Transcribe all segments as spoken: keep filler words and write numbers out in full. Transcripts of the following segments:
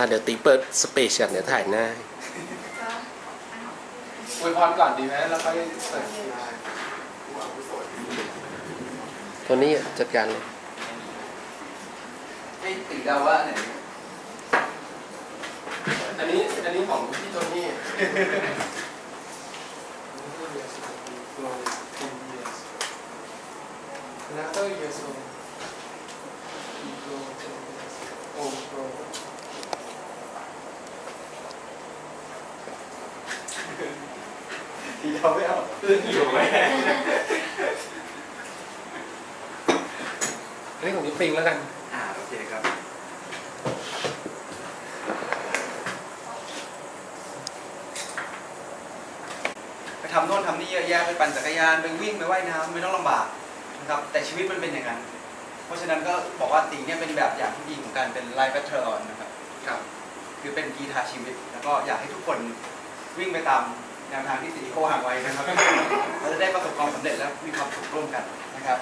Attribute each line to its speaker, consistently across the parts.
Speaker 1: เดี๋ยวตีเปิดสเปเชียลเดี๋ยวถ่ายหน้าอวยพรก่อนดีไหมแล้วค่อยเปิดตัวนี้จัดการเลย
Speaker 2: ให้ตีเดาว่าไหน
Speaker 1: อันนี้อันนี้ของพี่โทนี่แล้วก็เยโซอีโกโอโก
Speaker 2: ตีเดาไม่เอาตื่นอยู่ไหม
Speaker 1: อันนี้ของนิ้วปิงแล้วกัน
Speaker 2: อ่าโอเคครับไปทำโน่นทำนี่เยอะแยะไปปั่นจักรยานไปวิ่งไปว่ายน้ำไม่ต้องลำบากนะครับแต่ชีวิตมันเป็นอย่างนั้นเพราะฉะนั้นก็บอกว่าตีเนี่ยเป็นแบบอย่างที่ดีของการเป็นไลฟ์แบทเทิลนะครับ
Speaker 1: ครับ
Speaker 2: คือเป็นกีฬาชีวิตแล้วก็อยากให้ทุกคนวิ่งไปตามแนวทางที่สีโคห่างไว้นะครับเราจะได้ประสบความสำเร็จและมีความสุขร่วมกันนะครับ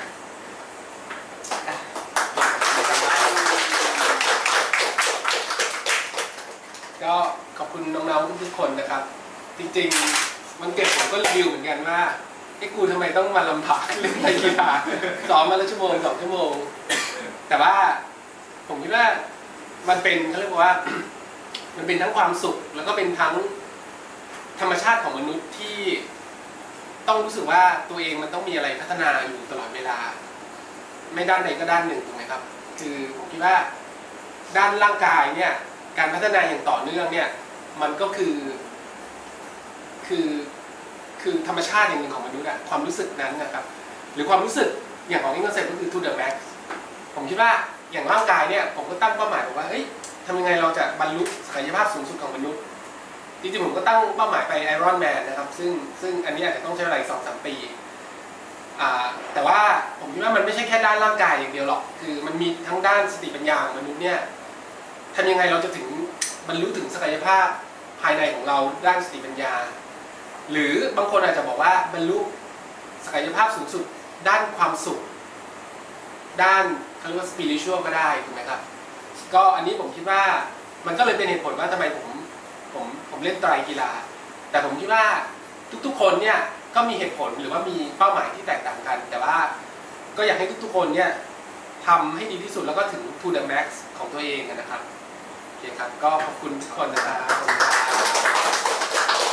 Speaker 1: ก็ขอบคุณน้องๆทุกคนนะครับจริงๆมันเกิดผมก็รีวิวเหมือนกันว่าไอ้กูทำไมต้องมาลำบากเรื่องกีฬาซ้อมมาละชั่วโมงสองชั่วโมงแต่ว่าผมคิดว่ามันเป็นเขาเรียกว่ามันเป็นทั้งความสุขแล้วก็เป็นทั้งธรรมชาติของมนุษย์ที่ต้องรู้สึกว่าตัวเองมันต้องมีอะไรพัฒนาอยู่ตลอดเวลาไม่ด้านใดก็ด้านหนึ่งถูกไหมครับคือผมคิดว่าด้านร่างกายเนี่ยการพัฒนาอย่างต่อเนื่องเนี่ยมันก็คือคือคือธรรมชาติอย่างหนึ่งของมนุษย์อะความรู้สึกนั้นนะครับหรือความรู้สึกอย่างของอิงก็เซ็ตก็คือ to the max ผมคิดว่าอย่างร่างกายเนี่ยผมก็ตั้งเป้าหมายบอกว่าเฮ้ยทำยังไงเราจะบรรลุศักยภาพสูงสุดของมนุษย์จริงๆผมก็ตั้งเป้าหมายไป Iron Man นะครับซึ่งซึ่งอันนี้อาจจะต้องใช้เวลาอีก สองถึงสาม ปีแต่ว่าผมคิดว่ามันไม่ใช่แค่ด้านร่างกายอย่างเดียวหรอกคือมันมีทั้งด้านสติปัญญาของมนุษย์เนี่ยทำยังไงเราจะถึงบรรลุถึงศักยภาพภายในของเราด้านสติปัญญาหรือบางคนอาจจะบอกว่าบรรลุศักยภาพสูงสุดด้านความสุขด้านเขาเรียกว่า spiritual ก็ได้ถูกไหมครับก็อันนี้ผมคิดว่ามันก็เลยเป็นเหตุผลว่าทำไมผมผมผมเล่นไตรกีฬาแต่ผมคิดว่าทุกๆคนเนี่ยก็มีเหตุผลหรือว่ามีเป้าหมายที่แตกต่างกันแต่ว่าก็อยากให้ทุกๆคนเนี่ยทำให้ดีที่สุดแล้วก็ถึง to the max ของตัวเองนะครับโอเคครับก็ขอบคุณทุกคนนะครับ